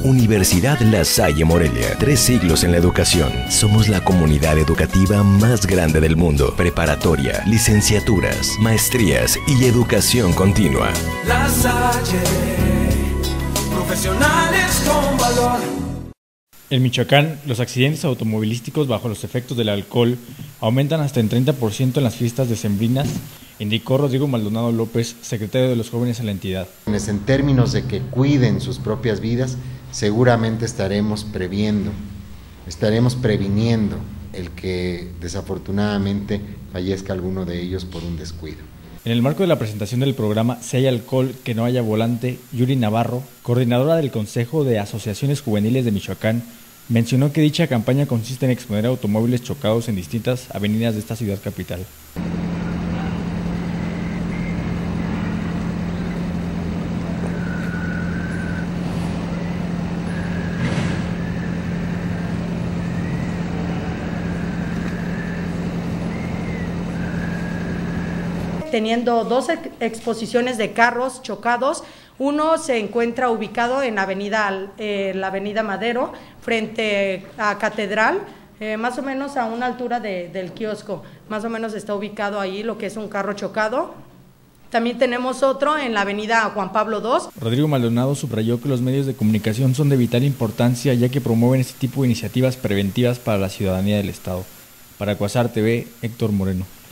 Universidad La Salle Morelia, 3 siglos en la educación. Somos la comunidad educativa más grande del mundo. Preparatoria, licenciaturas, maestrías y educación continua. La Salle, profesionales con valor. En Michoacán, los accidentes automovilísticos bajo los efectos del alcohol aumentan hasta en 30% en las fiestas decembrinas, indicó Rodrigo Maldonado López, secretario de los Jóvenes en la entidad. En términos de que cuiden sus propias vidas, seguramente estaremos previniendo el que desafortunadamente fallezca alguno de ellos por un descuido. En el marco de la presentación del programa Si hay alcohol, que no haya volante, Yuri Navarro, coordinadora del Consejo de Asociaciones Juveniles de Michoacán, mencionó que dicha campaña consiste en exponer automóviles chocados en distintas avenidas de esta ciudad capital. Teniendo 2 exposiciones de carros chocados. Uno se encuentra ubicado en la avenida Madero, frente a Catedral, más o menos a una altura del kiosco, más o menos está ubicado ahí lo que es un carro chocado. También tenemos otro en la avenida Juan Pablo II. Rodrigo Maldonado subrayó que los medios de comunicación son de vital importancia, ya que promueven este tipo de iniciativas preventivas para la ciudadanía del Estado. Para Cuasar TV, Héctor Moreno.